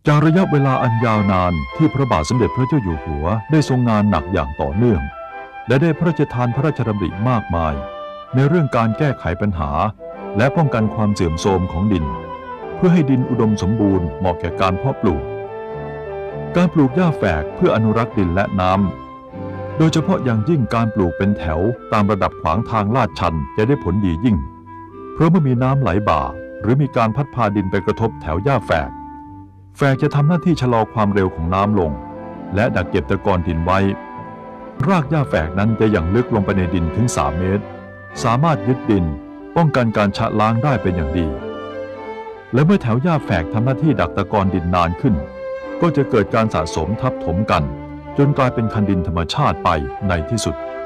จากระยะเวลาอันยาวนานที่พระบาทสมเด็จพระเจ้าอยู่หัวได้ทรงงานหนักอย่างต่อเนื่องและได้พระราชทานพระราชดำริมากมายในเรื่องการแก้ไขปัญหาและป้องกันความเสื่อมโทรมของดินเพื่อให้ดินอุดมสมบูรณ์เหมาะแก่การเพาะปลูกการปลูกหญ้าแฝกเพื่ออนุรักษ์ดินและน้ำโดยเฉพาะอย่างยิ่งการปลูกเป็นแถวตามระดับขวางทางลาดชันจะได้ผลดียิ่งเพราะเมื่อมีน้ำไหลบ่าหรือมีการพัดพาดินไปกระทบแถวหญ้าแฝกจะทำหน้าที่ชะลอความเร็วของน้ำลงและดักเก็บตะกอนดินไว้รากหญ้าแฝกนั้นจะยังลึกลงไปในดินถึง3 เมตรสามารถยึดดินป้องกันการชะล้างได้เป็นอย่างดีและเมื่อแถวหญ้าแฝกทำหน้าที่ดักตะกอนดินนานขึ้นก็จะเกิดการสะสมทับถมกันจนกลายเป็นคันดินธรรมชาติไปในที่สุด